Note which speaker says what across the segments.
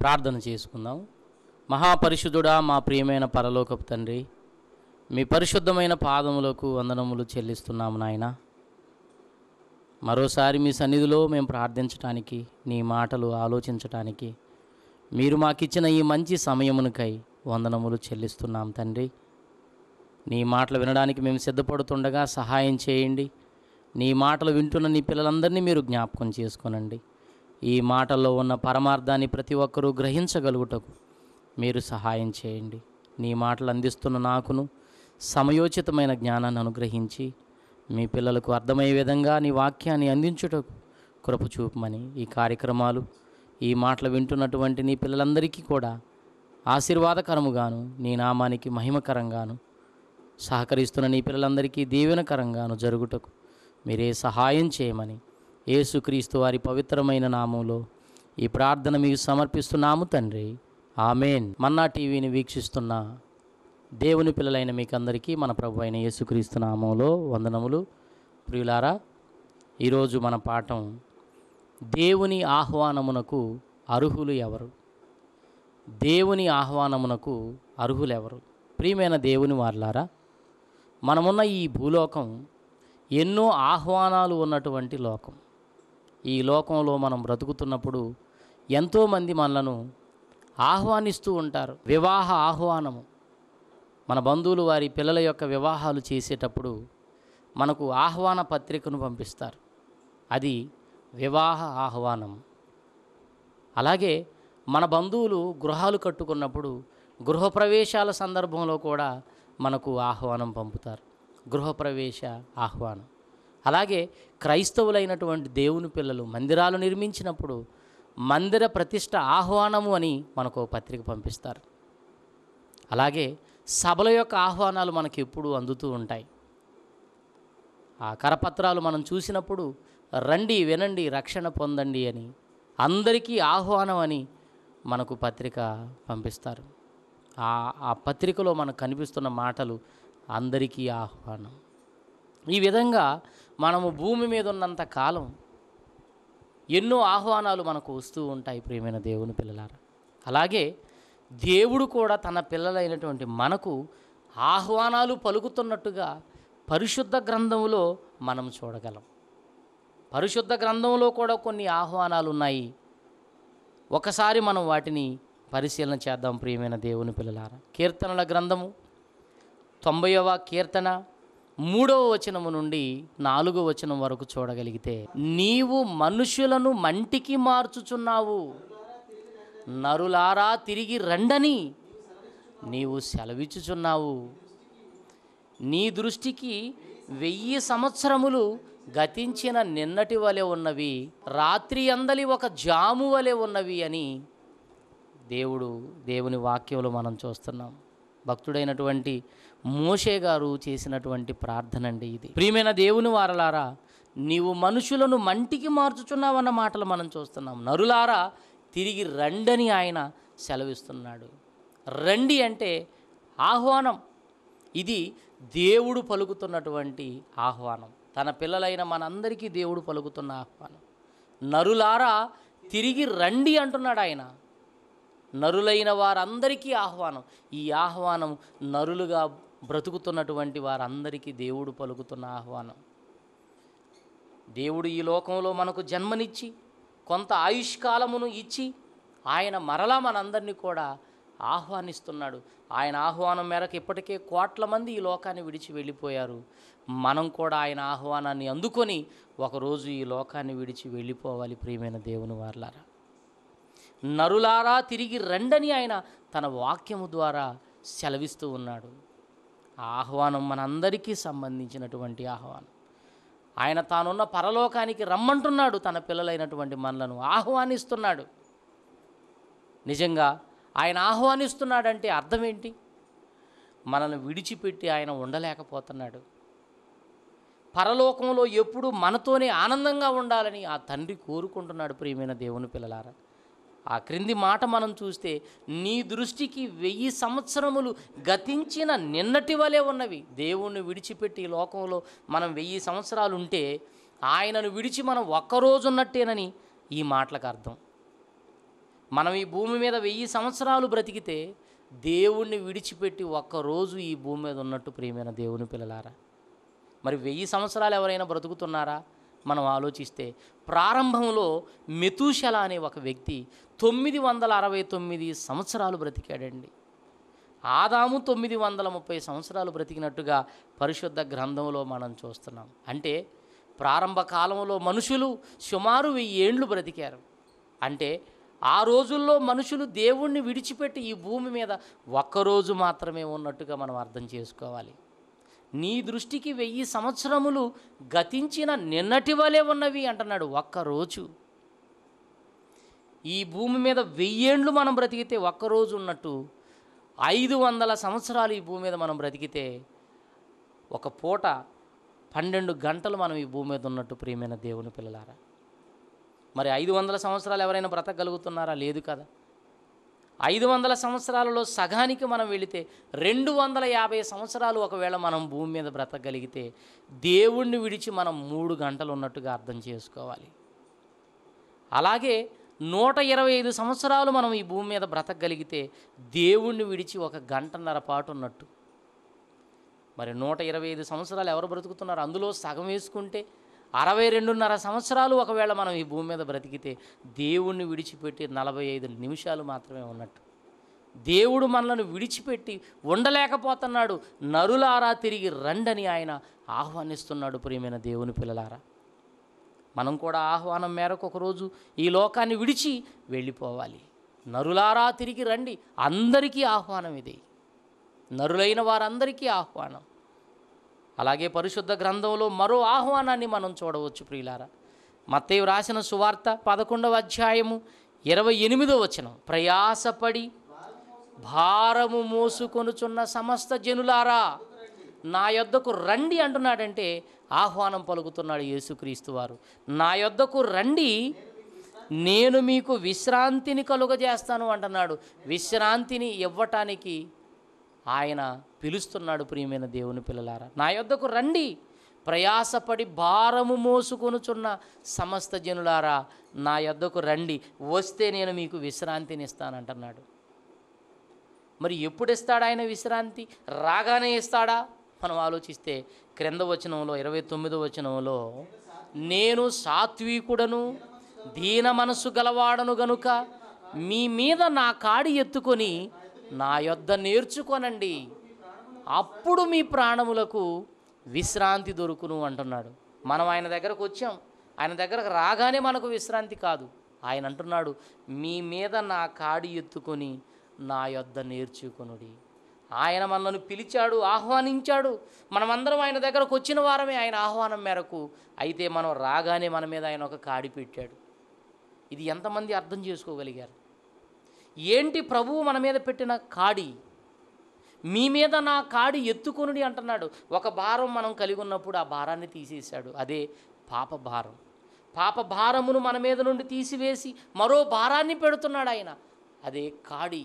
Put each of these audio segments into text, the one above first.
Speaker 1: ప్రార్థన చేసుకుందాం. మహాపరిశుద్ధుడా, మా ప్రియమైన పరలోకపు తండ్రి, మీ పరిశుద్ధమైన పాదములకు వందనములు చెల్లిస్తున్నాము నాయన. మరోసారి మీ సన్నిధిలో మేము ప్రార్థించటానికి, నీ మాటలు ఆలోచించటానికి మీరు మాకిచ్చిన ఈ మంచి సమయమునకై వందనములు చెల్లిస్తున్నాం తండ్రి. నీ మాటలు వినడానికి మేము సిద్ధపడుతుండగా సహాయం చేయండి. నీ మాటలు వింటున్న నీ పిల్లలందరినీ మీరు జ్ఞాపకం చేసుకోనండి. ఈ మాటల్లో ఉన్న పరమార్థాన్ని ప్రతి ఒక్కరూ గ్రహించగలుగుటకు మీరు సహాయం చేయండి. నీ మాటలు అందిస్తున్న నాకును సమయోచితమైన జ్ఞానాన్ని అనుగ్రహించి మీ పిల్లలకు అర్థమయ్యే విధంగా నీ వాక్యాన్ని అందించుటకు కృప చూపమని, ఈ కార్యక్రమాలు ఈ మాటలు వింటున్నటువంటి నీ పిల్లలందరికీ కూడా ఆశీర్వాదకరముగాను, నీ నామానికి మహిమకరంగాను, సహకరిస్తున్న నీ పిల్లలందరికీ దీవెనకరంగాను జరుగుటకు మీరే సహాయం చేయమని యేసుక్రీస్తు వారి పవిత్రమైన నామంలో ఈ ప్రార్థన మీకు సమర్పిస్తున్నాము తండ్రి. ఆమెన్. మన్నా టీవీని వీక్షిస్తున్న దేవుని పిల్లలైన మీకందరికీ మన ప్రభు అయిన యేసుక్రీస్తు నామంలో వందనములు. ప్రియులారా, ఈరోజు మన పాఠం దేవుని ఆహ్వానమునకు అర్హులు ఎవరు? దేవుని ఆహ్వానమునకు అర్హులెవరు? ప్రియమైన దేవుని వారలారా, మనమున్న ఈ భూలోకం ఎన్నో ఆహ్వానాలు ఉన్నటువంటి లోకం. ఈ లోకంలో మనం బ్రతుకుతున్నప్పుడు ఎంతోమంది మనలను ఆహ్వానిస్తూ ఉంటారు. వివాహ ఆహ్వానము, మన బంధువులు వారి పిల్లల యొక్క వివాహాలు చేసేటప్పుడు మనకు ఆహ్వాన పత్రికను పంపిస్తారు. అది వివాహ ఆహ్వానం. అలాగే మన బంధువులు గృహాలు కట్టుకున్నప్పుడు గృహప్రవేశాల సందర్భంలో కూడా మనకు ఆహ్వానం పంపుతారు, గృహప్రవేశ ఆహ్వానం. అలాగే క్రైస్తవులైనటువంటి దేవుని పిల్లలు మందిరాలు నిర్మించినప్పుడు మందిర ప్రతిష్ట ఆహ్వానము అని మనకు పత్రిక పంపిస్తారు. అలాగే సభల యొక్క ఆహ్వానాలు మనకి ఎప్పుడూ అందుతూ ఉంటాయి. ఆ కరపత్రాలు మనం చూసినప్పుడు రండి, వినండి, రక్షణ పొందండి అని, అందరికీ ఆహ్వానం అని మనకు పత్రిక పంపిస్తారు. ఆ పత్రికలో మనకు కనిపిస్తున్న మాటలు అందరికీ ఆహ్వానం. ఈ విధంగా మనము భూమి మీద ఉన్నంత కాలం ఎన్నో ఆహ్వానాలు మనకు వస్తూ ఉంటాయి ప్రియమైన దేవుని పిల్లలారా. అలాగే దేవుడు కూడా తన పిల్లలైనటువంటి మనకు ఆహ్వానాలు పలుకుతున్నట్టుగా పరిశుద్ధ గ్రంథంలో మనం చూడగలం. పరిశుద్ధ గ్రంథంలో కూడా కొన్ని ఆహ్వానాలు ఉన్నాయి. ఒకసారి మనం వాటిని పరిశీలన చేద్దాం ప్రియమైన దేవుని పిల్లలారా. కీర్తనల గ్రంథము 90వ కీర్తన 3వ వచనము నుండి 4వ వచనం వరకు చూడగలిగితే, నీవు మనుషులను మంటికి మార్చుచున్నావు, నరులారా తిరిగి రండని నీవు సెలవిచ్చుచున్నావు. నీ దృష్టికి 1000 సంవత్సరములు గతించిన నిన్నటి వలె ఉన్నవి, రాత్రి అందలి ఒక జాము వలె ఉన్నవి అని దేవుని వాక్యంలో మనం చూస్తున్నాం. భక్తుడైనటువంటి మోషే గారు చేసినటువంటి ప్రార్థన అండి ఇది. ప్రియమైన దేవుని వారలారా, నీవు మనుషులను మంటికి మార్చుచున్నావన్న మాటలు మనం చూస్తున్నాం. నరులారా తిరిగి రండని ఆయన సెలవిస్తున్నాడు. రండి అంటే ఆహ్వానం. ఇది దేవుడు పలుకుతున్నటువంటి ఆహ్వానం. తన పిల్లలైన మనందరికీ దేవుడు పలుకుతున్న ఆహ్వానం. నరులారా తిరిగి రండి అంటున్నాడు ఆయన. నరులైన వారందరికీ ఆహ్వానం. ఈ ఆహ్వానం నరులుగా బ్రతుకుతున్నటువంటి వారందరికీ దేవుడు పలుకుతున్న ఆహ్వానం. దేవుడు ఈ లోకంలో మనకు జన్మనిచ్చి కొంత ఆయుష్కాలమును ఇచ్చి ఆయన మరలా మనందరినీ కూడా ఆహ్వానిస్తున్నాడు. ఆయన ఆహ్వానం మేరకు ఇప్పటికే 1 కోట్ల మంది ఈ లోకాన్ని విడిచి వెళ్ళిపోయారు. మనం కూడా ఆయన ఆహ్వానాన్ని అందుకొని ఒకరోజు ఈ లోకాన్ని విడిచి వెళ్ళిపోవాలి ప్రియమైన దేవుని వారలారా. నరులారా తిరిగి రండని ఆయన తన వాక్యము ద్వారా సెలవిస్తూ ఉన్నాడు. ఆ ఆహ్వానం మనందరికీ సంబంధించినటువంటి ఆహ్వానం. ఆయన తానున్న పరలోకానికి రమ్మంటున్నాడు. తన పిల్లలైనటువంటి మనలను ఆహ్వానిస్తున్నాడు. నిజంగా ఆయన ఆహ్వానిస్తున్నాడంటే అర్థం ఏంటి? మనల్ని విడిచిపెట్టి ఆయన ఉండలేకపోతున్నాడు. పరలోకంలో ఎప్పుడు మనతోనే ఆనందంగా ఉండాలని ఆ తండ్రి కోరుకుంటున్నాడు ప్రియమైన దేవుని పిల్లలారా. ఆ క్రింది మాట మనం చూస్తే, నీ దృష్టికి 1000 సంవత్సరములు గతించిన నిన్నటి వలె ఉన్నవి. దేవుణ్ణి విడిచిపెట్టి ఈ లోకంలో మనం 1000 సంవత్సరాలు ఉంటే ఆయనను విడిచి మనం ఒక్కరోజు ఉన్నట్టేనని ఈ మాటలకు అర్థం. మనం ఈ భూమి మీద 1000 సంవత్సరాలు బ్రతికితే దేవుణ్ణి విడిచిపెట్టి ఒక్కరోజు ఈ భూమి మీద ఉన్నట్టు ప్రియమైన దేవుని పిల్లలారా. మరి 1000 సంవత్సరాలు ఎవరైనా బ్రతుకుతున్నారా? మనం ఆలోచిస్తే ప్రారంభంలో మెతూషెల అనే ఒక వ్యక్తి 969 సంవత్సరాలు బ్రతికాడండి. ఆదాము 930 సంవత్సరాలు బ్రతికినట్టుగా పరిశుద్ధ గ్రంథంలో మనం చూస్తున్నాం. అంటే ప్రారంభ కాలంలో మనుషులు సుమారు 1000 ఏండ్లు బ్రతికారు. అంటే ఆ రోజుల్లో మనుషులు దేవుణ్ణి విడిచిపెట్టి ఈ భూమి మీద ఒక్కరోజు మాత్రమే ఉన్నట్టుగా మనం అర్థం చేసుకోవాలి. నీ దృష్టికి 1000 సంవత్సరములు గతించిన నిన్నటి వలె ఉన్నవి అంటున్నాడు. ఒక్కరోజు ఈ భూమి మీద 1000 ఏండ్లు మనం బ్రతికితే ఒక్కరోజు ఉన్నట్టు 500 సంవత్సరాలు ఈ భూమి మీద మనం బ్రతికితే ఒక పూట 12 గంటలు మనం ఈ భూమి మీద ఉన్నట్టు ప్రియమైన దేవుని పిల్లలారా. మరి 500 సంవత్సరాలు ఎవరైనా బ్రతకగలుగుతున్నారా? లేదు కదా. 500 సంవత్సరాలలో సగానికి మనం వెళితే 250 సంవత్సరాలు ఒకవేళ మనం భూమి మీద బ్రతకగలిగితే దేవుణ్ణి విడిచి మనం 3 గంటలు ఉన్నట్టుగా అర్థం చేసుకోవాలి. అలాగే 125 సంవత్సరాలు మనం ఈ భూమి మీద బ్రతకగలిగితే దేవుణ్ణి విడిచి 1 గంటన్నర పాటు ఉన్నట్టు. మరి 125 సంవత్సరాలు ఎవరు బ్రతుకుతున్నారు? అందులో సగం వేసుకుంటే 62.5 సంవత్సరాలు ఒకవేళ మనం ఈ భూమి మీద బ్రతికితే దేవుణ్ణి విడిచిపెట్టి 45 నిమిషాలు మాత్రమే ఉన్నట్టు. దేవుడు మనలను విడిచిపెట్టి ఉండలేకపోతున్నాడు. నరులారా తిరిగి రండని ఆయన ఆహ్వానిస్తున్నాడు. ప్రియమైన దేవుని పిల్లలారా, మనం కూడా ఆహ్వానం మేరకు ఒకరోజు ఈ లోకాన్ని విడిచి వెళ్ళిపోవాలి. నరులారా తిరిగి రండి, అందరికీ ఆహ్వానం ఇది. నరులైన వారందరికీ ఆహ్వానం. అలాగే పరిశుద్ధ గ్రంథంలో మరో ఆహ్వానాన్ని మనం చూడవచ్చు ప్రియులారా. మత్తయి రాసిన సువార్త 11వ అధ్యాయము 28వ వచనం, ప్రయాసపడి భారము మోసుకొనుచున్న సమస్త జనులారా నా యొద్దకు రండి అంటున్నాడంటే ఆహ్వానం పలుకుతున్నాడు యేసుక్రీస్తు వారు. నా యొద్దకు రండి, నేను మీకు విశ్రాంతిని కలుగజేస్తాను అంటున్నాడు. విశ్రాంతిని ఇవ్వటానికి ఆయన పిలుస్తున్నాడు. ప్రియమైన దేవుని పిల్లలారా, నా యొద్దకు రండి, ప్రయాసపడి భారము మోసుకొనుచున్న సమస్త జనులారా నా యొద్దకు రండి, వస్తే నేను మీకు విశ్రాంతిని ఇస్తానంటున్నాడు. మరి ఎప్పుడు ఇస్తాడు ఆయన విశ్రాంతి? రాగానే ఇస్తాడా? మనం ఆలోచిస్తే క్రింద వచనంలో 29వ వచనంలో, నేను సాత్వికుడను దీన మనస్సు గలవాడను గనుక మీ మీద నా కాడి ఎత్తుకొని నా యొద్ద నేర్చుకొనండి, అప్పుడు మీ ప్రాణములకు విశ్రాంతి దొరుకును అంటున్నాడు. మనం ఆయన దగ్గరకు వచ్చాం, ఆయన దగ్గరకు రాగానే మనకు విశ్రాంతి కాదు. ఆయన అంటున్నాడు, మీ మీద నా కాడి ఎత్తుకొని నా యొద్ద నేర్చుకొనుడి. ఆయన మనల్ని పిలిచాడు, ఆహ్వానించాడు. మనమందరం ఆయన దగ్గరకు వచ్చిన వారమే ఆయన ఆహ్వానం మేరకు. అయితే మనం రాగానే మన మీద ఆయన ఒక కాడి పెట్టాడు. ఇది ఎంతమంది అర్థం చేసుకోగలిగారు? ఏంటి ప్రభువు మన మీద పెట్టిన కాడి? మీ మీద నా కాడి ఎత్తుకొనుడి అంటున్నాడు. ఒక భారం మనం కలిగి ఉన్నప్పుడు ఆ భారాన్ని తీసేశాడు. అదే పాప భారం. పాప భారమును మన మీద నుండి తీసివేసి మరో భారాన్ని పెడుతున్నాడు ఆయన. అదే కాడి.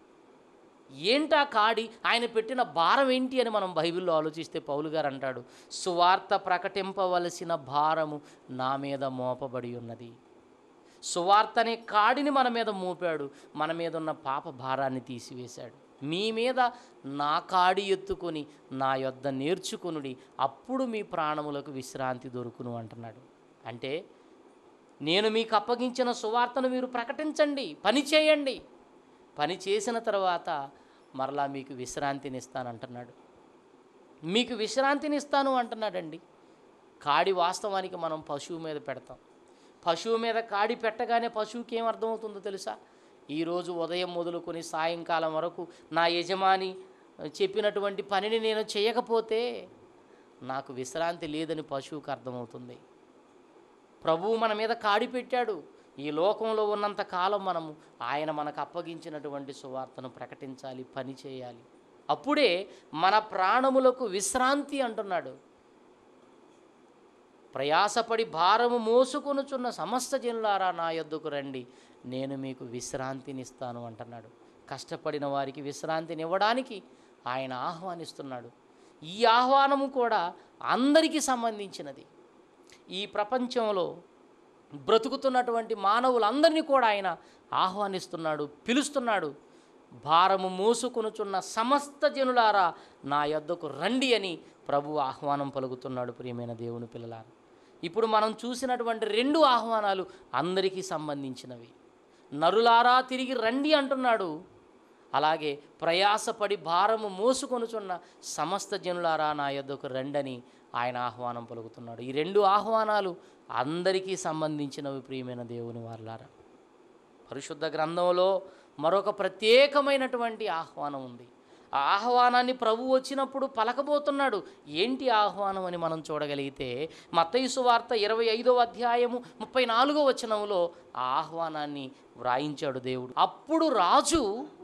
Speaker 1: ఏంటా కాడి? ఆయన పెట్టిన భారం ఏంటి అని మనం బైబిల్లో ఆలోచిస్తే పౌలు గారు అంటాడు, సువార్త ప్రకటింపవలసిన భారము నా మీద మోపబడి ఉన్నది. సువార్త అనే కాడిని మన మీద మోపాడు, మన మీద ఉన్న పాప భారాన్ని తీసివేశాడు. మీ మీద నా కాడి ఎత్తుకొని నా యొద్ద నేర్చుకొనుడి, అప్పుడు మీ ప్రాణములకు విశ్రాంతి దొరుకును అంటున్నాడు. అంటే నేను మీకు అప్పగించిన సువార్తను మీరు ప్రకటించండి, పని చేయండి. పని చేసిన తర్వాత మరలా మీకు విశ్రాంతిని ఇస్తానంటున్నాడు. మీకు విశ్రాంతిని ఇస్తాను అంటున్నాడండి. కాడి వాస్తవానికి మనం పశువు మీద పెడతాం. పశువు మీద కాడి పెట్టగానే పశువుకి ఏం అర్థమవుతుందో తెలుసా? ఈరోజు ఉదయం మొదలుకొని సాయంకాలం వరకు నా యజమాని చెప్పినటువంటి పనిని నేను చేయకపోతే నాకు విశ్రాంతి లేదని పశువుకు అర్థమవుతుంది. ప్రభువు మన మీద కాడి పెట్టాడు. ఈ లోకంలో ఉన్నంత కాలం మనము ఆయన మనకు అప్పగించినటువంటి సువార్తను ప్రకటించాలి, పని చేయాలి. అప్పుడే మన ప్రాణములకు విశ్రాంతి అంటున్నాడు. ప్రయాసపడి భారము మోసుకొనుచున్న సమస్త జనులారా నా యొద్దకు రండి, నేను మీకు విశ్రాంతినిస్తాను అంటున్నాడు. కష్టపడిన వారికి విశ్రాంతిని ఇవ్వడానికి ఆయన ఆహ్వానిస్తున్నాడు. ఈ ఆహ్వానము కూడా అందరికీ సంబంధించినది. ఈ ప్రపంచంలో బ్రతుకుతున్నటువంటి మానవులందరినీ కూడా ఆయన ఆహ్వానిస్తున్నాడు, పిలుస్తున్నాడు. భారము మోసుకొనుచున్న సమస్త జనులారా నా యొద్దకు రండి అని ప్రభు ఆహ్వానం పలుకుతున్నాడు. ప్రియమైన దేవుని పిల్లలారా, ఇప్పుడు మనం చూసినటువంటి రెండు ఆహ్వానాలు అందరికీ సంబంధించినవి. నరులారా తిరిగి రండి అంటున్నాడు. అలాగే ప్రయాసపడి భారము మోసుకొనుచున్న సమస్త జనులారా నా యొద్దకు రండని ఆయన ఆహ్వానం పలుకుతున్నాడు. ఈ రెండు ఆహ్వానాలు అందరికీ సంబంధించినవి. ప్రియమైన దేవుని వారలారా, పరిశుద్ధ గ్రంథంలో మరొక ప్రత్యేకమైనటువంటి ఆహ్వానం ఉంది. ఆ ఆహ్వానాన్ని ప్రభు వచ్చినప్పుడు పలకబోతున్నాడు. ఏంటి ఆహ్వానం అని మనం చూడగలిగితే మత్తయి సువార్త 25వ అధ్యాయము 34వ వచనంలో ఆ ఆహ్వానాన్ని వ్రాయించాడు దేవుడు. అప్పుడు రాజు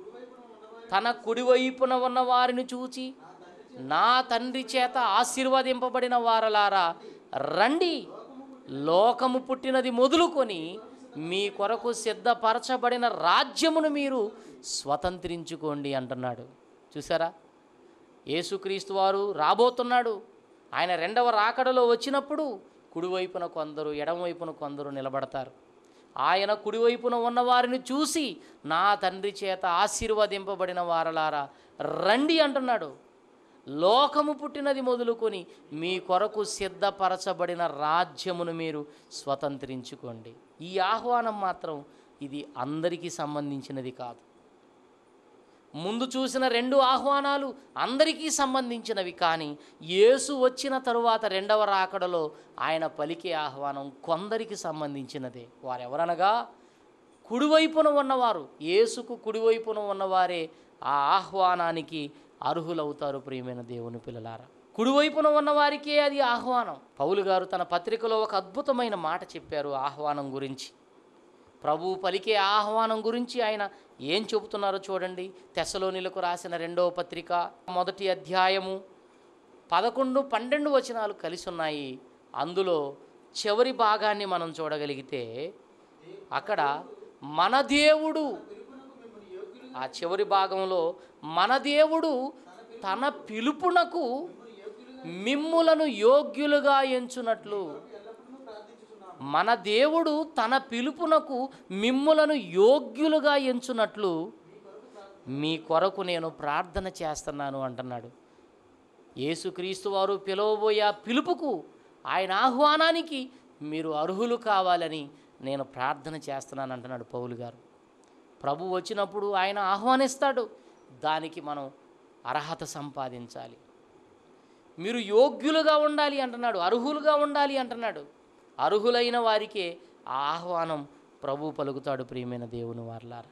Speaker 1: తన కుడివైపున ఉన్న వారిని చూచి, నా తండ్రి చేత ఆశీర్వదింపబడిన వారలారా రండి, లోకము పుట్టినది మొదలుకొని మీ కొరకు సిద్ధపరచబడిన రాజ్యమును మీరు స్వతంత్రించుకోండి అంటున్నాడు. చూసారా, యేసుక్రీస్తు వారు రాబోతున్నాడు. ఆయన రెండవ రాకడలో వచ్చినప్పుడు కుడివైపున కొందరు, ఎడమవైపున కొందరు నిలబడతారు. ఆయన కుడివైపున ఉన్నవారిని చూసి, నా తండ్రి చేత ఆశీర్వదింపబడిన వారలారా రండి అంటున్నాడు. లోకము పుట్టినది మొదలుకొని మీ కొరకు సిద్ధపరచబడిన రాజ్యమును మీరు స్వతంత్రించుకోండి. ఈ ఆహ్వానం మాత్రం ఇది అందరికీ సంబంధించినది కాదు. ముందు చూసిన రెండు ఆహ్వానాలు అందరికీ సంబంధించినవి, కానీ యేసు వచ్చిన తరువాత రెండవ రాకడలో ఆయన పలికే ఆహ్వానం కొందరికి సంబంధించినదే. వారెవరనగా కుడివైపున ఉన్నవారు. యేసుకు కుడివైపున ఉన్నవారే ఆ ఆహ్వానానికి అర్హులవుతారు. ప్రియమైన దేవుని పిల్లలారా, కుడివైపున ఉన్నవారికే అది ఆహ్వానం. పౌలు గారు తన పత్రికలో ఒక అద్భుతమైన మాట చెప్పారు ఆహ్వానం గురించి. ప్రభువు పలికే ఆహ్వానం గురించి ఆయన ఏం చెబుతున్నారో చూడండి. తెస్సలోనిలకు రాసిన 2వ పత్రిక 1వ అధ్యాయము 11, 12 వచనాలు కలిసి ఉన్నాయి. అందులో చివరి భాగాన్ని మనం చూడగలిగితే అక్కడ మన దేవుడు, ఆ చివరి భాగంలో మన దేవుడు తన పిలుపునకు మిమ్ములను యోగ్యులుగా ఎంచునట్లు, మన దేవుడు తన పిలుపునకు మిమ్ములను యోగ్యులుగా ఎంచునట్లు మీ కొరకు నేను ప్రార్థన చేస్తున్నాను అంటున్నాడు. యేసుక్రీస్తు వారు పిలవబోయే పిలుపుకు, ఆయన ఆహ్వానానికి మీరు అర్హులు కావాలని నేను ప్రార్థన చేస్తున్నాను అంటున్నాడు పౌలు గారు. ప్రభు వచ్చినప్పుడు ఆయన ఆహ్వానిస్తాడు, దానికి మనం అర్హత సంపాదించాలి. మీరు యోగ్యులుగా ఉండాలి అంటున్నాడు, అర్హులుగా ఉండాలి అంటున్నాడు. అర్హులైన వారికే ఆ ఆహ్వానం ప్రభు పలుకుతాడు. ప్రియమైన దేవుని వారలారా,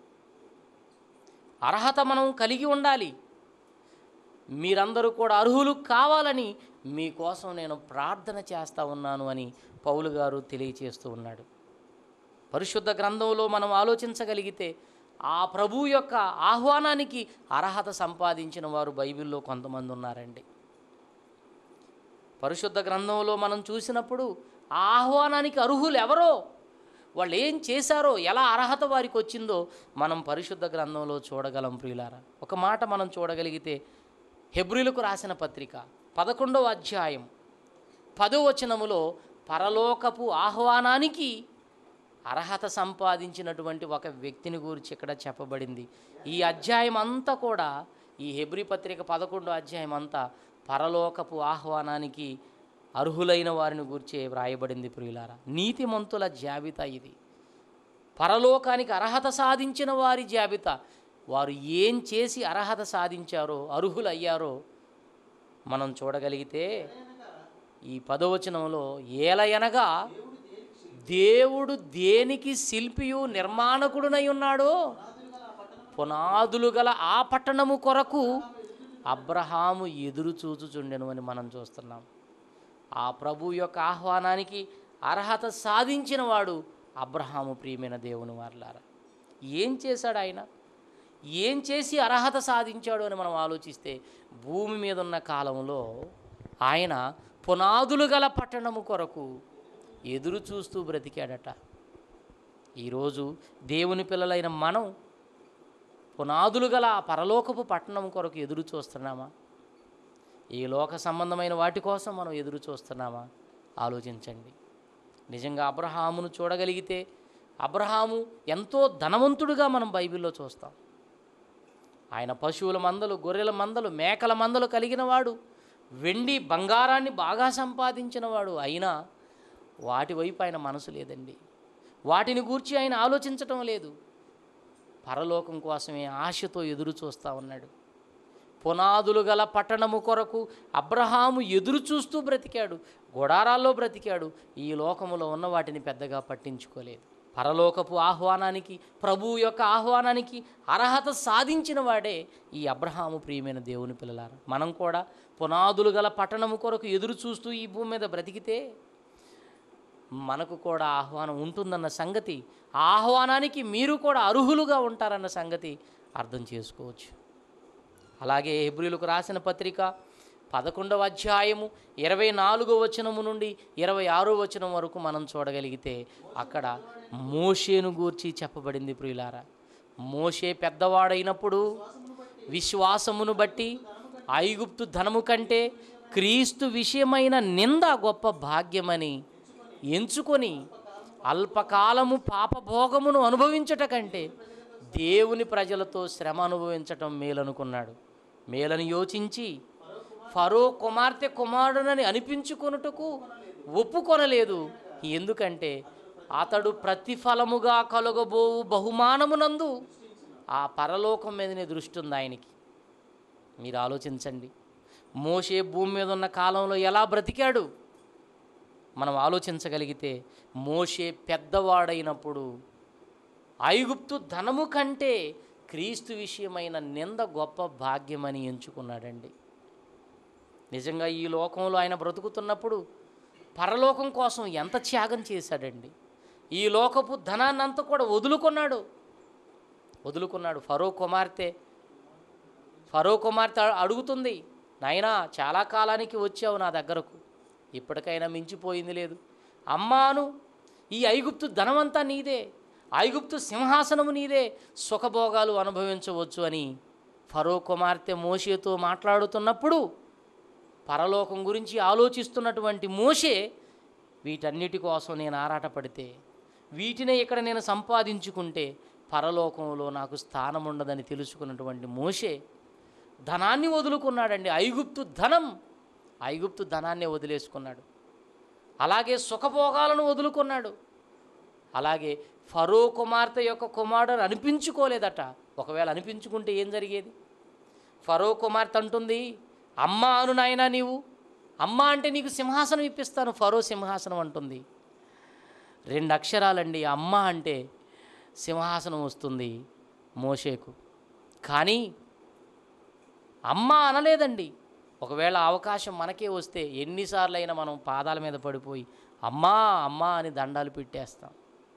Speaker 1: అర్హత మనం కలిగి ఉండాలి. మీరందరూ కూడా అర్హులు కావాలని మీకోసం నేను ప్రార్థన చేస్తూ ఉన్నాను అని పౌలు గారు తెలియచేస్తూ ఉన్నాడు. పరిశుద్ధ గ్రంథంలో మనం ఆలోచించగలిగితే ఆ ప్రభు యొక్క ఆహ్వానానికి అర్హత సంపాదించిన వారు బైబిల్లో కొంతమంది ఉన్నారండి. పరిశుద్ధ గ్రంథంలో మనం చూసినప్పుడు ఆ ఆహ్వానానికి అర్హులు ఎవరో, వాళ్ళు ఏం చేశారో, ఎలా అర్హత వారికి వచ్చిందో మనం పరిశుద్ధ గ్రంథంలో చూడగలం. ప్రియులారా, ఒక మాట మనం చూడగలిగితే హెబ్రీలకు రాసిన పత్రిక 11వ అధ్యాయం 10వ వచనములో పరలోకపు ఆహ్వానానికి అర్హత సంపాదించినటువంటి ఒక వ్యక్తిని గురించి ఇక్కడ చెప్పబడింది. ఈ అధ్యాయం అంతా కూడా, ఈ హెబ్రీ పత్రిక 11వ అధ్యాయం అంతా పరలోకపు ఆహ్వానానికి అర్హులైన వారిని గురించి వ్రాయబడింది. ప్రియులారా, నీతిమంతుల జాబితా ఇది. పరలోకానికి అర్హత సాధించిన వారి జాబితా. వారు ఏం చేసి అర్హత సాధించారో, అర్హులయ్యారో మనం చూడగలిగితే ఈ 10వ వచనంలో, ఏలయనగా దేవుడు దేనికి శిల్పియు నిర్మాణకుడునై ఉన్నాడో పునాదులు గల ఆ పట్టణము కొరకు అబ్రహాము ఎదురు చూచుచుండెను అని మనం చూస్తున్నాం. ఆ ప్రభు యొక్క ఆహ్వానానికి అర్హత సాధించిన వాడు అబ్రహాము. ప్రియమైన దేవుని వారలారా, ఏం చేశాడు ఆయన? ఏం చేసి అర్హత సాధించాడు అని మనం ఆలోచిస్తే, భూమి మీద ఉన్న కాలంలో ఆయన పునాదులు గల పట్టణము కొరకు ఎదురు చూస్తూ బ్రతికాడట. ఈరోజు దేవుని పిల్లలైన మనం పునాదులు గల పరలోకపు పట్టణం కొరకు ఎదురు చూస్తున్నామా? ఈ లోక సంబంధమైన వాటి కోసం మనం ఎదురు చూస్తున్నామా? ఆలోచించండి. నిజంగా అబ్రహామును చూడగలిగితే అబ్రహాము ఎంతో ధనవంతుడుగా మనం బైబిల్లో చూస్తాం. ఆయన పశువుల మందలు, గొర్రెల మందలు, మేకల మందలు కలిగిన వాడు, వెండి బంగారాన్ని బాగా సంపాదించిన వాడు. అయినా వాటి వైపు ఆయన మనసు లేదండి. వాటిని గూర్చి ఆయన ఆలోచించటం లేదు. పరలోకం కోసమే ఆశతో ఎదురు చూస్తూ ఉన్నాడు. పునాదులు గల పట్టణము కొరకు అబ్రహాము ఎదురు చూస్తూ బ్రతికాడు, గుడారాల్లో బ్రతికాడు. ఈ లోకములో ఉన్న వాటిని పెద్దగా పట్టించుకోలేదు. పరలోకపు ఆహ్వానానికి, ప్రభువు యొక్క ఆహ్వానానికి అర్హత సాధించిన వాడే ఈ అబ్రహాము. ప్రియమైన దేవుని పిల్లలారా, మనం కూడా పునాదులు గల పట్టణము కొరకు ఎదురు చూస్తూ ఈ భూమి మీద బ్రతికితే మనకు కూడా ఆహ్వానం ఉంటుందన్న సంగతి, ఆ ఆహ్వానానికి మీరు కూడా అర్హులుగా ఉంటారన్న సంగతి అర్థం చేసుకోవచ్చు. అలాగే హెబ్రీయులకు రాసిన పత్రిక 11వ అధ్యాయము 24వ వచనము నుండి 26వ వచనం వరకు మనం చూడగలిగితే అక్కడ మోషేను గూర్చి చెప్పబడింది. ప్రియులారా, మోషే పెద్దవాడైనప్పుడు విశ్వాసమును బట్టి ఐగుప్తు ధనము కంటే క్రీస్తు విషయమైన నింద గొప్ప భాగ్యమని ఎంచుకొని అల్పకాలము పాపభోగమును అనుభవించట కంటే దేవుని ప్రజలతో శ్రమ అనుభవించటం మేలనుకున్నాడు. మేలని యోచించి ఫరో కుమార్తె కుమారుడనని అనిపించుకొనుటకు ఒప్పుకొనలేదు. ఎందుకంటే అతడు ప్రతిఫలముగా కలుగబోవు బహుమానమునందు ఆ పరలోకం మీదనే దృష్టి ఉంది ఆయనకి. మీరు ఆలోచించండి, మోషే భూమి మీద ఉన్న కాలంలో ఎలా బ్రతికాడు మనం ఆలోచించగలిగితే, మోషే పెద్దవాడైనప్పుడు ఐగుప్తు ధనము కంటే క్రీస్తు విషయమైన నింద గొప్ప భాగ్యమని ఎంచుకున్నాడండి. నిజంగా ఈ లోకంలో ఆయన బ్రతుకుతున్నప్పుడు పరలోకం కోసం ఎంత త్యాగం చేశాడండి. ఈ లోకపు ధనాన్నంతా కూడా వదులుకున్నాడు. ఫరో కుమార్తె అడుగుతుంది, నాయనా చాలా కాలానికి వచ్చావు నా దగ్గరకు, ఇప్పటికైనా మించిపోయింది లేదు. అమ్మాను, ఈ ఐగుప్తు ధనమంతా నీదే, ఐగుప్తు సింహాసనము నీదే, సుఖభోగాలు అనుభవించవచ్చు అని ఫరో కుమార్తె మోషేతో మాట్లాడుతున్నప్పుడు పరలోకం గురించి ఆలోచిస్తున్నటువంటి మోషే, వీటన్నిటి కోసం నేను ఆరాటపడితే, వీటినే ఇక్కడ నేను సంపాదించుకుంటే పరలోకంలో నాకు స్థానం ఉండదని తెలుసుకున్నటువంటి మోషే ధనాన్ని వదులుకున్నాడండి. ఐగుప్తు ధనాన్ని వదిలేసుకున్నాడు. అలాగే సుఖభోగాలను వదులుకున్నాడు. అలాగే ఫరో కుమార్తె యొక్క కుమారుడు అనిపించుకోలేదట. ఒకవేళ అనిపించుకుంటే ఏం జరిగేది? ఫరో కుమార్తె అంటుంది, అమ్మా అను నాయనా, నీవు అమ్మా అంటే నీకు సింహాసనం ఇప్పిస్తాను. ఫరో సింహాసనం అంటుంది. 2 అక్షరాలండి. అమ్మ అంటే సింహాసనం వస్తుంది మోషేకు, కానీ అమ్మ అనలేదండి. ఒకవేళ అవకాశం మనకే వస్తే ఎన్నిసార్లు అయినా మనం పాదాల మీద పడిపోయి అమ్మా అమ్మా అని దండాలు పెట్టేస్తాం.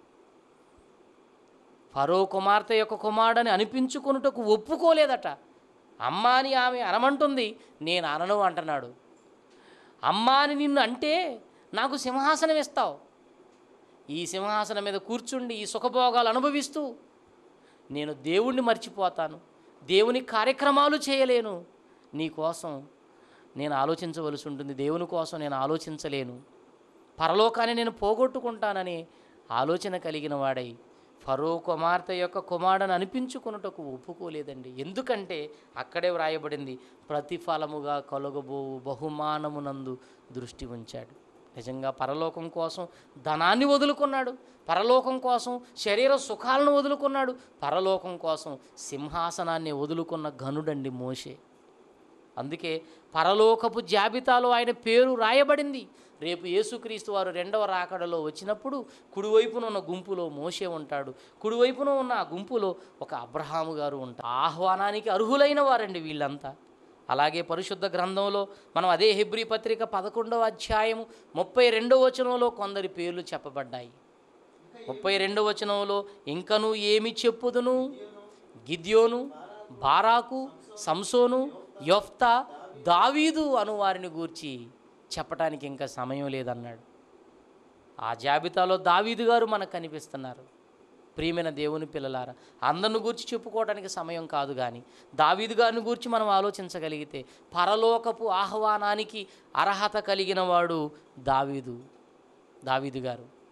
Speaker 1: ఫరో కుమార్తె యొక్క కుమారుడని అనిపించుకొనుటకు ఒప్పుకోలేదట. అమ్మా అని ఆమె అనమంటుంది, నేను అనను అంటున్నాడు. అమ్మా అని నిన్ను అంటే నాకు సింహాసనం ఇస్తావు, ఈ సింహాసనం మీద కూర్చుండి ఈ సుఖభోగాలు అనుభవిస్తూ నేను దేవుణ్ణి మర్చిపోతాను, దేవుని కార్యక్రమాలు చేయలేను, నీ కోసం నేను ఆలోచించవలసి ఉంటుంది, దేవుని కోసం నేను ఆలోచించలేను, పరలోకాన్ని నేను పోగొట్టుకుంటానని ఆలోచన కలిగిన వాడై ఫరో కుమార్తె యొక్క కుమారుడని అనిపించుకున్నటకు ఒప్పుకోలేదండి. ఎందుకంటే అక్కడే వ్రాయబడింది, ప్రతిఫలముగా కలుగబోవు బహుమానమునందు దృష్టి ఉంచాడు. నిజంగా పరలోకం కోసం ధనాన్ని వదులుకున్నాడు, పరలోకం కోసం శరీర సుఖాలను వదులుకున్నాడు, పరలోకం కోసం సింహాసనాన్ని వదులుకున్న ఘనుడండి మోషే. అందుకే పరలోకపు జాబితాలో ఆయన పేరు రాయబడింది. రేపు యేసుక్రీస్తు వారు 2వ రాకడలో వచ్చినప్పుడు కుడివైపున ఉన్న గుంపులో మోషే ఉంటాడు, కుడివైపున ఉన్న ఆ గుంపులో ఒక అబ్రహాము గారు ఉంటారు. ఆహ్వానానికి అర్హులైన వారండి వీళ్ళంతా. అలాగే పరిశుద్ధ గ్రంథంలో మనం అదే హెబ్రీ పత్రిక 11వ అధ్యాయము 32వ వచనంలో కొందరి పేర్లు చెప్పబడ్డాయి. 32వ వచనంలో, ఇంకను ఏమి చెప్పుదును, గిద్యోను, బారాకు, సంసోను, యొఫ్తా, దావీదు అను వారిని గూర్చి చెప్పటానికి ఇంకా సమయం లేదన్నాడు. ఆ జాబితాలో దావీదు గారు మనకు కనిపిస్తున్నారు. ప్రియమైన దేవుని పిల్లలారా, అందరిని గూర్చి చెప్పుకోవడానికి సమయం కాదు, కానీ దావీదు గారిని గూర్చి మనం ఆలోచించగలిగితే పరలోకపు ఆహ్వానానికి అర్హత కలిగిన వాడు దావీదు గారు.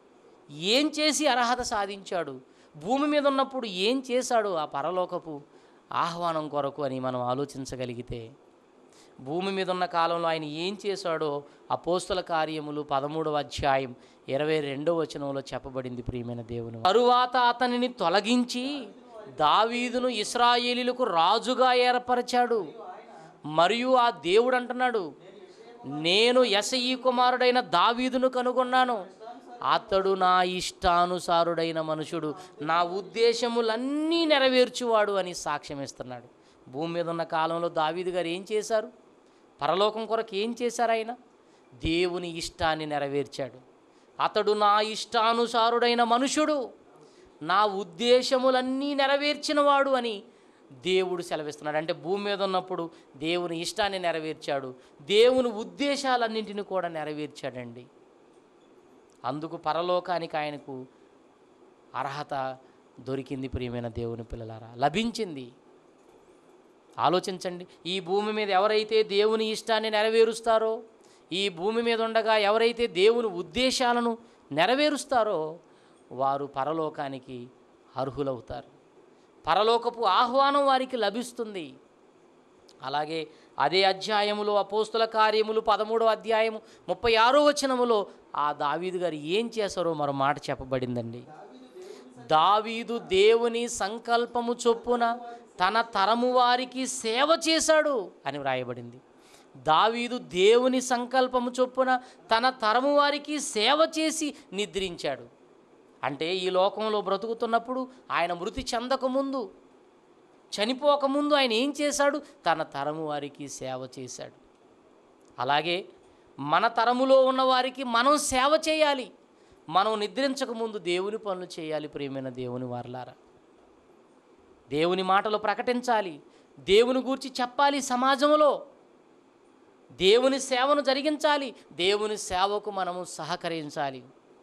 Speaker 1: ఏం చేసి అర్హత సాధించాడు, భూమి మీద ఉన్నప్పుడు ఏం చేశాడు ఆ పరలోకపు ఆహ్వానం కొరకు అని మనం ఆలోచించగలిగితే, భూమి మీద ఉన్న కాలంలో ఆయన ఏం చేశాడో అపోస్తల కార్యములు 13వ అధ్యాయం 22వ వచనంలో చెప్పబడింది. ప్రియమైన దేవుని, తరువాత అతనిని తొలగించి దావీదును ఇశ్రాయేలీయులకు రాజుగా ఏర్పరిచాడు. మరియు ఆ దేవుడు అంటున్నాడు, నేను యెషయి కుమారుడైన దావీదును కనుగొన్నాను, అతడు నా ఇష్టానుసారుడైన మనుషుడు, నా ఉద్దేశములన్నీ నెరవేర్చువాడు అని సాక్ష్యం ఇస్తున్నాడు. భూమి మీద ఉన్న కాలంలో దావీదు గారు ఏం చేశారు, పరలోకం కొరకు ఏం చేశారు? ఆయన దేవుని ఇష్టాన్ని నెరవేర్చాడు. అతడు నా ఇష్టానుసారుడైన మనుషుడు, నా ఉద్దేశములన్నీ నెరవేర్చినవాడు అని దేవుడు సెలవిస్తున్నాడు. అంటే భూమి మీద ఉన్నప్పుడు దేవుని ఇష్టాన్ని నెరవేర్చాడు, దేవుని ఉద్దేశాలన్నింటినీ కూడా నెరవేర్చాడండి. అందుకు పరలోకానికి ఆయనకు అర్హత దొరికింది. ప్రియమైన దేవుని పిల్లలారా, లభించింది. ఆలోచించండి, ఈ భూమి మీద ఎవరైతే దేవుని ఇష్టాన్ని నెరవేరుస్తారో, ఈ భూమి మీద ఉండగా ఎవరైతే దేవుని ఉద్దేశాలను నెరవేరుస్తారో వారు పరలోకానికి అర్హులవుతారు. పరలోకపు ఆహ్వానం వారికి లభిస్తుంది. అలాగే అదే అధ్యాయములో అపోస్తుల కార్యములు 13వ అధ్యాయము 36వ వచనములో ఆ దావీదు గారు ఏం చేశారో మరో మాట చెప్పబడిందండి. దావీదు దేవుని సంకల్పము చొప్పున తన తరము వారికి సేవ చేశాడు అని వ్రాయబడింది. దావీదు దేవుని సంకల్పము చొప్పున తన తరము వారికి సేవ చేసి నిద్రించాడు. అంటే ఈ లోకంలో బ్రతుకుతున్నప్పుడు ఆయన మృతి చెందకముందు, చనిపోకముందు ఆయన ఏం చేశాడు? తన తరము వారికి సేవ చేశాడు. అలాగే మన తరములో ఉన్న వారికి మనం సేవ చేయాలి. మనం నిద్రించకముందు దేవుని పనులు చేయాలి. ప్రియమైన దేవుని వారలారా, దేవుని మాటలు ప్రకటించాలి, దేవుని గూర్చి చెప్పాలి, సమాజంలో దేవుని సేవను జరిగించాలి, దేవుని సేవకు మనము సహకరించాలి.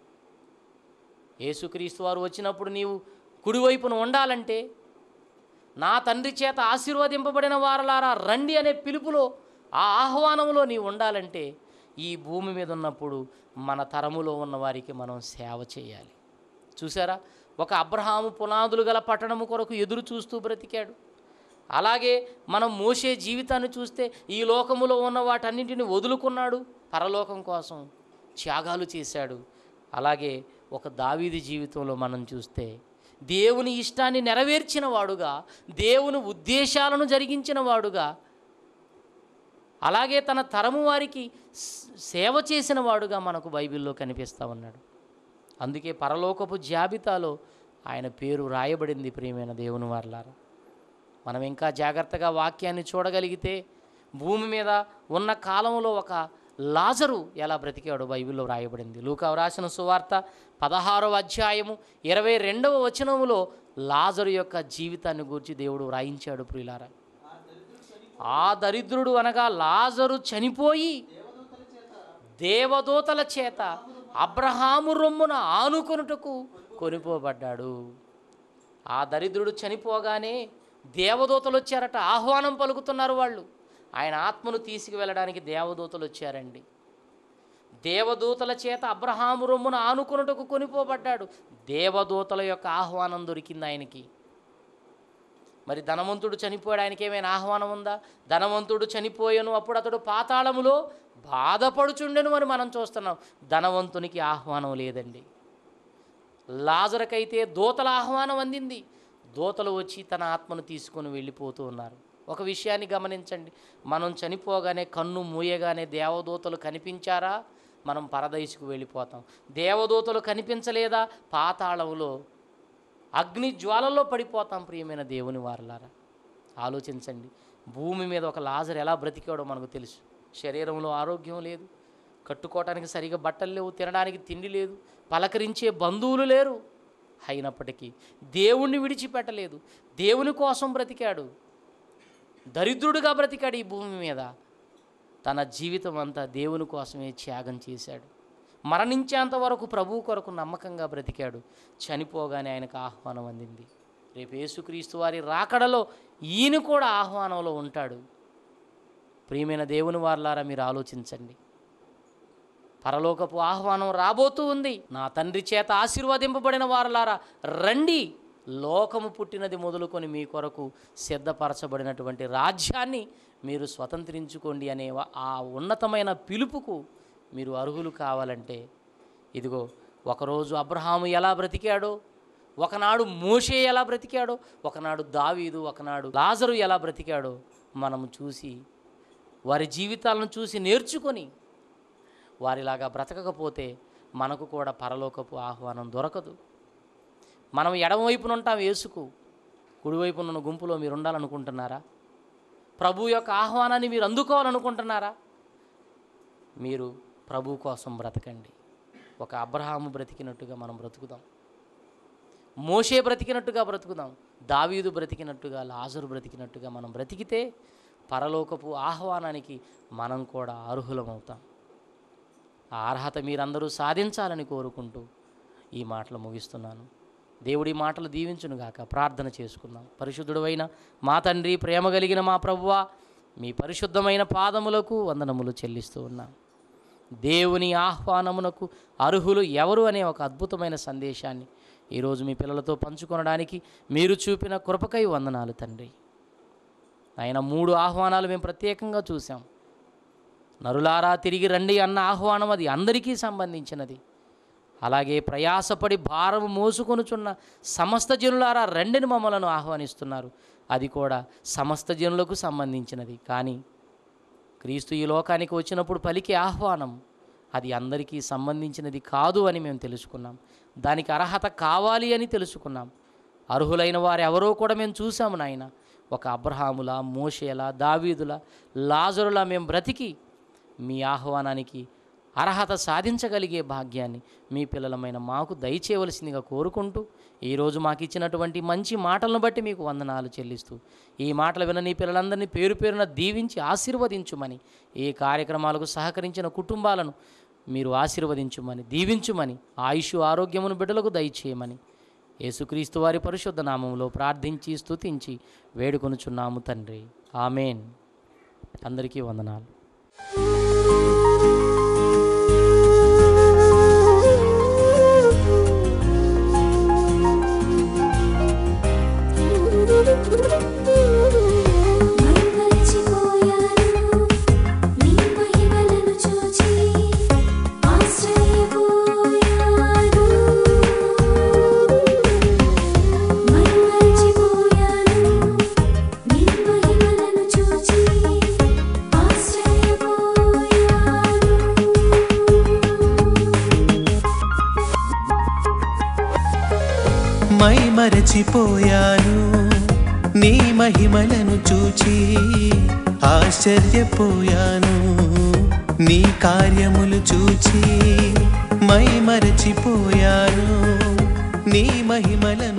Speaker 1: యేసుక్రీస్తు వారు వచ్చినప్పుడు నీవు కుడివైపున ఉండాలంటే, నా తండ్రి చేత ఆశీర్వదింపబడిన వారలారా రండి అనే పిలుపులో, ఆ ఆహ్వానంలో నీవు ఉండాలంటే ఈ భూమి మీద ఉన్నప్పుడు మన తరములో ఉన్న వారికి మనం సేవ చేయాలి. చూసారా, ఒక అబ్రహాము పునాదులు గల పట్టణము కొరకు ఎదురు చూస్తూ బ్రతికాడు. అలాగే మనం మోషే జీవితాన్ని చూస్తే ఈ లోకములో ఉన్న వాటన్నింటిని వదులుకున్నాడు, పరలోకం కోసం త్యాగాలు చేశాడు. అలాగే ఒక దావీదు జీవితంలో మనం చూస్తే దేవుని ఇష్టాన్ని నెరవేర్చిన వాడుగా, దేవుని ఉద్దేశాలను జరిగించిన వాడుగా, అలాగే తన తరము వారికి సేవ చేసిన వాడుగా మనకు బైబిల్లో కనిపిస్తూ ఉన్నాడు. అందుకే పరలోకపు జాబితాలో ఆయన పేరు రాయబడింది. ప్రియమైన దేవుని వారలారా, మనం ఇంకా జాగ్రత్తగా వాక్యాన్ని చూడగలిగితే భూమి మీద ఉన్న కాలంలో ఒక లాజరు ఎలా బ్రతికాడో బైబిల్లో రాయబడింది. లూకా రాసిన సువార్త 16వ అధ్యాయము 22వ వచనములో లాజరు యొక్క జీవితాన్ని గురించి దేవుడు వ్రాయించాడు. ప్రియులారా, ఆ దరిద్రుడు అనగా లాజరు చనిపోయి దేవదూతల చేత అబ్రహాము రొమ్మున ఆనుకొనుటకు కొనిపోబడ్డాడు. ఆ దరిద్రుడు చనిపోగానే దేవదూతలు వచ్చారట, ఆహ్వానం పలుకుతున్నారు వాళ్ళు. ఆయన ఆత్మను తీసుకువెళ్ళడానికి దేవదూతలు వచ్చారండి. దేవదూతల చేత అబ్రహాము రొమ్మున ఆనుకొనుటకు కొనిపోబడ్డాడు. దేవదూతల యొక్క ఆహ్వానం దొరికింది ఆయనకి. మరి ధనవంతుడు చనిపోయాడు, ఆయనకి ఏమైనా ఆహ్వానం ఉందా? ధనవంతుడు చనిపోయాను, అప్పుడు అతడు పాతాళములో బాధపడుచుండెను అని మనం చూస్తున్నాం. ధనవంతునికి ఆహ్వానం లేదండి. లాజరుకైతే దూతల ఆహ్వానం అందింది. దూతలు వచ్చి తన ఆత్మను తీసుకొని వెళ్ళిపోతూ ఉన్నారు. ఒక విషయాన్ని గమనించండి, మనం చనిపోగానే కన్ను మూయగానే దేవదూతలు కనిపించారా, మనం పరదైసుకు వెళ్ళిపోతాం. దేవదూతలు కనిపించలేదా, పాతాళంలో అగ్ని జ్వాలల్లో పడిపోతాం. ప్రియమైన దేవుని వారలారా, ఆలోచించండి. భూమి మీద ఒక లాజరు ఎలా బ్రతికాడో మనకు తెలుసు. శరీరంలో ఆరోగ్యం లేదు, కట్టుకోవటానికి సరిగా బట్టలు లేవు, తినడానికి తిండి లేదు, పలకరించే బంధువులు లేరు. అయినప్పటికీ దేవుణ్ణి విడిచిపెట్టలేదు, దేవుని కోసం బ్రతికాడు. దరిద్రుడిగా బ్రతికాడు ఈ భూమి మీద. తన జీవితం అంతా దేవుని కోసమే త్యాగం చేశాడు. మరణించేంత వరకు ప్రభువు కొరకు నమ్మకంగా బ్రతికాడు. చనిపోగానే ఆయనకు ఆహ్వానం అందింది. రేపు యేసుక్రీస్తు వారి రాకడలో ఈయన కూడా ఆహ్వానంలో ఉంటాడు. ప్రియమైన దేవుని వారలారా, మీరు ఆలోచించండి. పరలోకపు ఆహ్వానం రాబోతూ ఉంది. నా తండ్రి చేత ఆశీర్వదింపబడిన వారలారా రండి, లోకము పుట్టినది మొదలుకొని మీ కొరకు సిద్ధపరచబడినటువంటి రాజ్యాన్ని మీరు స్వతంత్రించుకోండి అనే ఆ ఉన్నతమైన పిలుపుకు మీరు అర్హులు కావాలంటే, ఇదిగో ఒకరోజు అబ్రహాము ఎలా బ్రతికాడో, ఒకనాడు మోషే ఎలా బ్రతికాడో, ఒకనాడు దావీదు, ఒకనాడు లాజరు ఎలా బ్రతికాడో మనము చూసి, వారి జీవితాలను చూసి నేర్చుకొని వారిలాగా బ్రతకకపోతే మనకు కూడా పరలోకపు ఆహ్వానం దొరకదు. మనం ఎడమవైపున ఉంటాం యేసుకు, కుడివైపున ఉన్న గుంపులో మీరు ఉండాలనుకుంటున్నారా? ప్రభు యొక్క ఆహ్వానాన్ని మీరు అందుకోవాలనుకుంటున్నారా? మీరు ప్రభు కోసం బ్రతకండి. ఒక అబ్రహాము బ్రతికినట్టుగా మనం బ్రతుకుదాం, మోషే బ్రతికినట్టుగా బ్రతుకుదాం, దావీదు బ్రతికినట్టుగా, లాజరు బ్రతికినట్టుగా మనం బ్రతికితే పరలోకపు ఆహ్వానానికి మనం కూడా అర్హులమవుతాం. ఆ అర్హత మీరందరూ సాధించాలని కోరుకుంటూ ఈ మాటలు ముగిస్తున్నాను. దేవుడి మాటలు దీవించునుగాక. ప్రార్థన చేసుకుందాం. పరిశుద్ధుడైన మా తండ్రి, ప్రేమ కలిగిన మా ప్రభువా, మీ పరిశుద్ధమైన పాదములకు వందనములు చెల్లిస్తూ ఉన్నాం. దేవుని ఆహ్వానమునకు అర్హులు ఎవరు అనే ఒక అద్భుతమైన సందేశాన్ని ఈరోజు మీ పిల్లలతో పంచుకొనడానికి మీరు చూపిన కృపకై వందనాలు తండ్రి. ఆయన 3 ఆహ్వానాలు మేము ప్రత్యేకంగా చూసాం. నరులారా తిరిగి రండి అన్న ఆహ్వానం అది అందరికీ సంబంధించినది. అలాగే ప్రయాసపడి భారము మోసుకొనుచున్న సమస్త జనులారా రండిని మమ్మలను ఆహ్వానిస్తున్నారు, అది కూడా సమస్త జనులకు సంబంధించినది. కానీ క్రీస్తు ఈ లోకానికి వచ్చినప్పుడు పలికే ఆహ్వానం అది అందరికీ సంబంధించినది కాదు అని మేము తెలుసుకున్నాం. దానికి అర్హత కావాలి అని తెలుసుకున్నాం. అర్హులైన వారు ఎవరో కూడా మేము చూసాము నాయన. ఒక అబ్రహాములా, మోషేలా, దావీదులా, లాజరులా మేము బ్రతికి మీ ఆహ్వానానికి అర్హత సాధించగలిగే భాగ్యాన్ని మీ పిల్లలమైన మాకు దయచేయవలసిందిగా కోరుకుంటూ, ఈరోజు మాకు ఇచ్చినటువంటి మంచి మాటలను బట్టి మీకు వందనాలు చెల్లిస్తూ, ఈ మాటలు విన్న నీ పిల్లలందరినీ పేరు పేరున దీవించి ఆశీర్వదించుమని, ఈ కార్యక్రమాలకు సహకరించిన కుటుంబాలను మీరు ఆశీర్వదించుమని, దీవించుమని, ఆయుష్ ఆరోగ్యమును బిడ్డలకు దయచేయమని యేసుక్రీస్తు వారి పరిశుద్ధ నామములో ప్రార్థించి స్తుతించి వేడుకొనుచున్నాము తండ్రి. ఆమేన్. అందరికీ వందనాలు.
Speaker 2: మరచిపోయాను నీ మహిమలను చూచి, ఆశ్చర్యపోయాను నీ కార్యములు చూచి. మరచిపోయాను నీ మహిమలను